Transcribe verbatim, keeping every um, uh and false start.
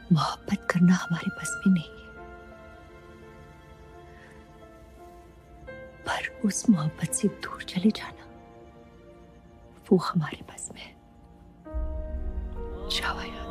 मोहब्बत करना हमारे बस में नहीं है, पर उस मोहब्बत से दूर चले जाना वो हमारे बस में है। जाओ यार।